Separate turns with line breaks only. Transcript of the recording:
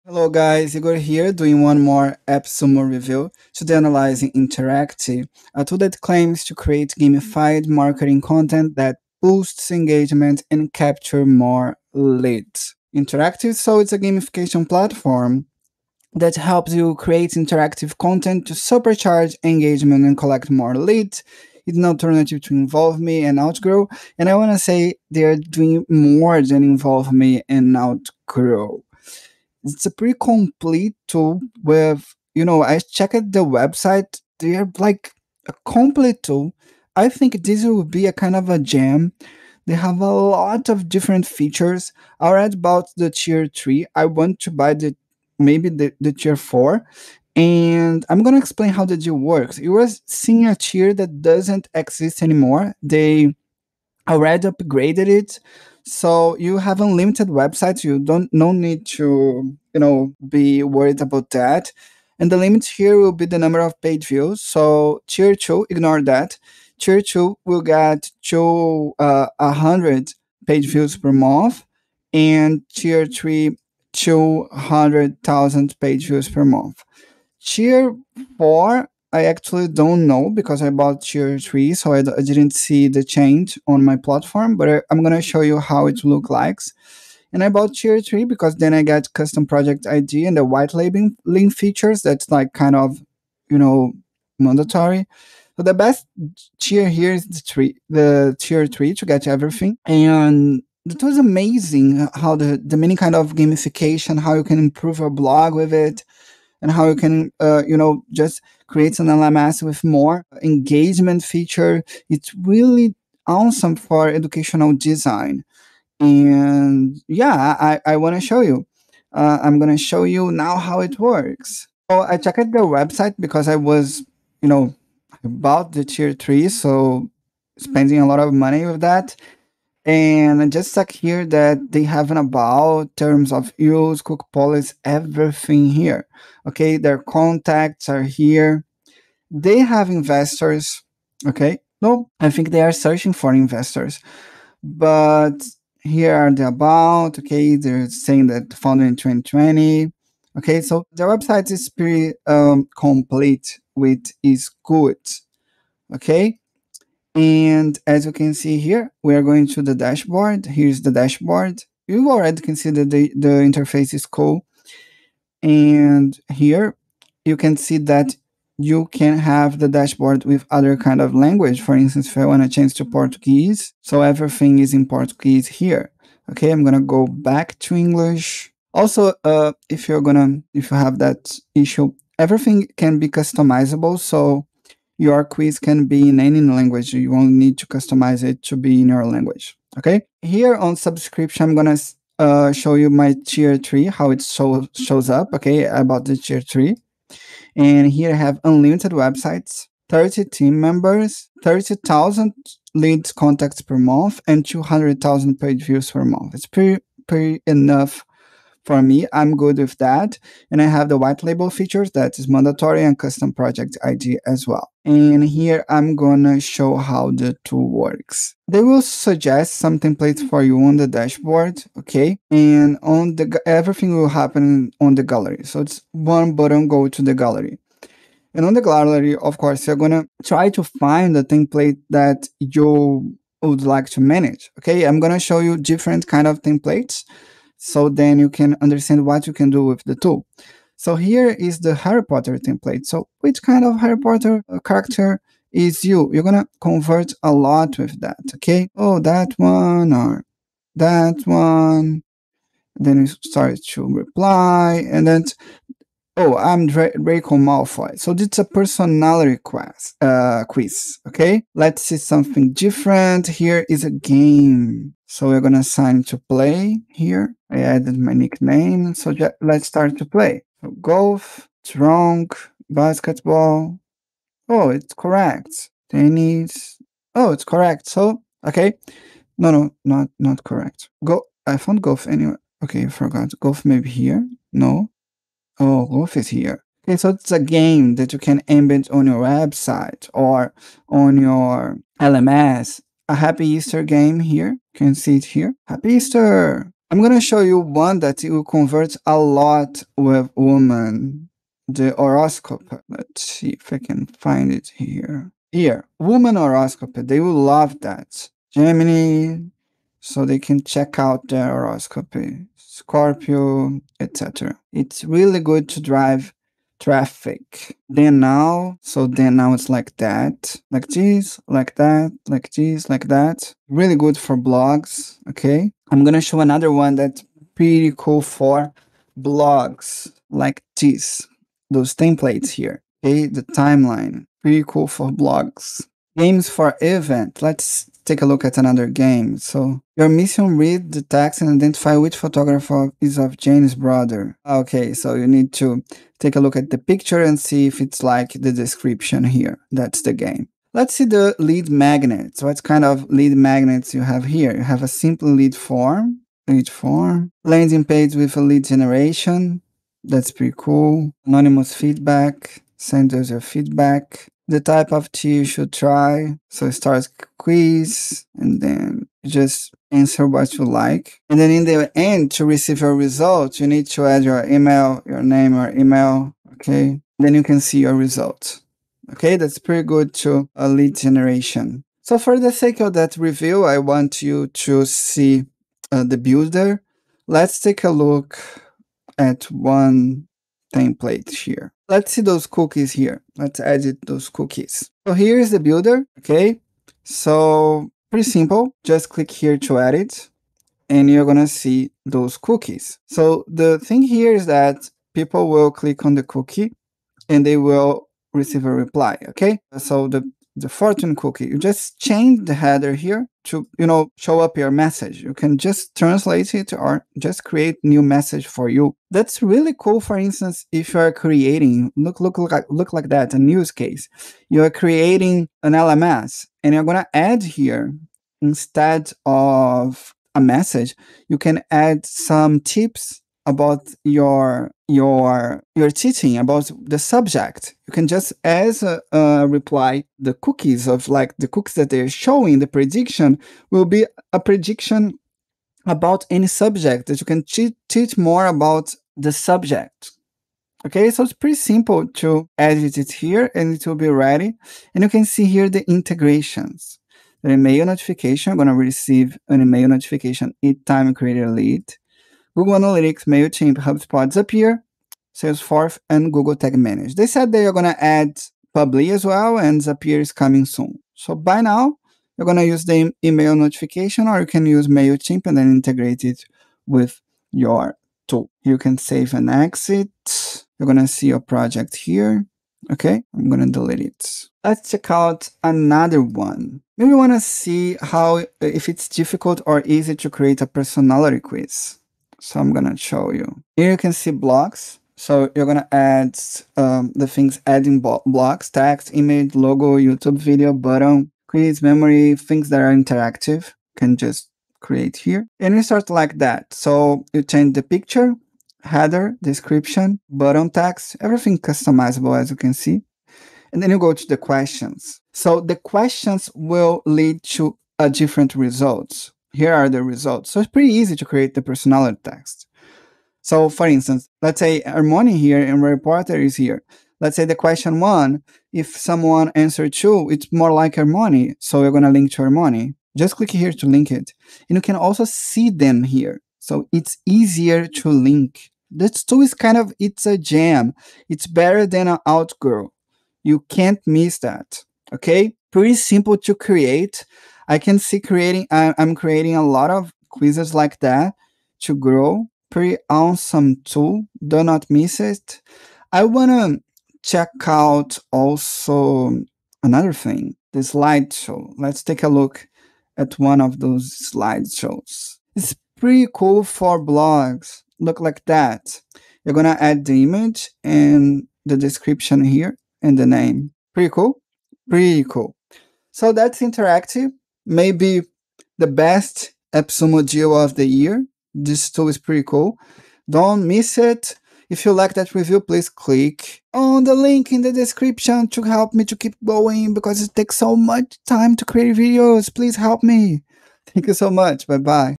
Hello guys, Igor here doing one more AppSumo review. Today analyzing Interactive, a tool that claims to create gamified marketing content that boosts engagement and capture more leads. Interactive, so it's a gamification platform that helps you create interactive content to supercharge engagement and collect more leads. It's an alternative to Involve Me and Outgrow, and I want to say they're doing more than Involve Me and Outgrow. It's a pretty complete tool with, I checked the website. They're like a complete tool. I think this will be a kind of a gem. They have a lot of different features. I read about the tier 3. I want to buy maybe the tier 4. And I'm gonna explain how the deal works. You were seeing a tier that doesn't exist anymore. They already upgraded it, so you have unlimited websites. You don't no need to be worried about that. And the limit here will be the number of page views. So tier 2, ignore that. Tier 2 will get to 100 page views per month, and tier 3 200,000 page views per month. Tier 4, I actually don't know because I bought tier 3, so I didn't see the change on my platform, but I'm going to show you how it looks like. And I bought tier 3 because then I get custom project ID and the white labeling link features. That's like kind of, you know, mandatory. So the best tier here is the tier 3 to get everything. And it was amazing how the many kind of gamification, how you can improve your blog with it, and how you can just create an LMS with more engagement feature. It's really awesome for educational design. And yeah, I want to show you. I'm going to show you now how it works. So I checked the website because I was, about the tier 3, so spending a lot of money with that. And I just check here that they have an about, terms of use, cook policy, everything here. Okay, their contacts are here. They have investors. Okay, no, I think they are searching for investors. But here are the about. Okay, they're saying that founded in 2020. Okay, so their website is pretty complete with is good. Okay, and as you can see here, we are going to the dashboard. Here's the dashboard. You already can see that the interface is cool. And here you can see that you can have the dashboard with other kind of language. For instance, if I want to change to Portuguese, so everything is in Portuguese here. Okay, I'm gonna go back to English. Also, if you have that issue, everything can be customizable. So your quiz can be in any language. You won't need to customize it to be in your language. Okay. Here on subscription, I'm gonna show you my tier 3, how it shows up. Okay, about the tier 3. And here I have unlimited websites, 30 team members, 30,000 leads contacts per month, and 200,000 page views per month. It's pretty enough for me. I'm good with that. And I have the white label features that is mandatory, and custom project ID as well. And here I'm gonna show how the tool works. They will suggest some templates for you on the dashboard, okay? And on everything will happen on the gallery. So it's one button, go to the gallery. And on the gallery, of course, you're gonna try to find the template that you would like to manage. Okay, I'm gonna show you different kind of templates, so then you can understand what you can do with the tool. So here is the Harry Potter template. So which kind of Harry Potter character is you? You're gonna convert a lot with that, okay? Oh, that one or that one. Then you start to reply, and then oh, I'm Draco Malfoy. So it's a personality quiz, okay? Let's see something different. Here is a game. So we're gonna sign to play here. I added my nickname. So let's start to play. So golf, drunk, basketball. Oh, it's correct. Tennis. Oh, it's correct. So, okay. No, not correct. I found golf anyway. Okay, I forgot. Golf maybe here. No. Oh, Wolf is here. Okay, so it's a game that you can embed on your website or on your LMS. A Happy Easter game here. You can see it here. Happy Easter. I'm gonna show you one that will convert a lot with women. The horoscope. Let's see if I can find it here. Here, woman horoscope. They will love that. Gemini, so they can check out their horoscope. Scorpio, etc. It's really good to drive traffic. Then now it's like this, like that, like this, like that. Really good for blogs. Okay. I'm gonna show another one that's pretty cool for blogs, like this. Those templates here. Okay, the timeline. Pretty cool for blogs. Games for event. Let's take a look at another game. So your mission: read the text and identify which photographer is of Jane's brother. Okay, so you need to take a look at the picture and see if it's like the description here. That's the game. Let's see the lead magnets. What kind of lead magnets you have here? You have a simple lead form, landing page with a lead generation. That's pretty cool. Anonymous feedback, send us your feedback. The type of tea you should try. So it starts quiz and then you just answer what you like. And then in the end, to receive your results, you need to add your email, your name or email. Okay. Then you can see your results. Okay, that's pretty good to a lead generation. So for the sake of that review, I want you to see the builder. Let's take a look at one template here. Let's see those cookies here. Let's edit those cookies. So here is the builder. Okay, so pretty simple. Just click here to edit and you're gonna see those cookies. So the thing here is that people will click on the cookie and they will receive a reply. Okay, so the fortune cookie, you just change the header here to show up your message. You can just translate it or just create new message for you. That's really cool. For instance, if you are creating look like that, a news case, you are creating an LMS and you're gonna add here, instead of a message, you can add some tips about your teaching, about the subject. You can just, as a reply, the cookies of like the cookies that they're showing, the prediction will be a prediction about any subject that you can teach more about the subject. Okay, so it's pretty simple to edit it here and it will be ready. And you can see here the integrations. The email notification, I'm gonna receive an email notification each time you create a lead. Google Analytics, MailChimp, HubSpot, Zapier, Salesforce, and Google Tag Manager. They said they are going to add Publi as well, and Zapier is coming soon. So by now, you're going to use the email notification, or you can use MailChimp and then integrate it with your tool. You can save and exit. You're going to see your project here. Okay, I'm going to delete it. Let's check out another one. Maybe you want to see if it's difficult or easy to create a personality quiz. So I'm gonna show you. Here you can see blocks. So you're gonna add the things adding blocks, text, image, logo, YouTube video, button, quiz, memory, things that are interactive. You can just create here. And you start like that. So you change the picture, header, description, button text, everything customizable as you can see. And then you go to the questions. So the questions will lead to different results. Here are the results. So it's pretty easy to create the personality text. So for instance, let's say Harmony here and reporter is here. Let's say the question 1, if someone answered 2, it's more like Harmony. So we're going to link to Harmony. Just click here to link it. And you can also see them here. So it's easier to link. This tool is it's a gem. It's better than an Outgrow. You can't miss that. Okay? Pretty simple to create. I can see I'm creating a lot of quizzes like that to grow. Pretty awesome tool. Do not miss it. I want to check out also another thing, the slideshow. Let's take a look at one of those slideshows. It's pretty cool for blogs. Look like that. You're going to add the image and the description here and the name. Pretty cool? Pretty cool. So that's interactive. Maybe the best AppSumo deal of the year. This tool is pretty cool. Don't miss it. If you like that review, please click on the link in the description to help me to keep going because it takes so much time to create videos. Please help me. Thank you so much. Bye-bye.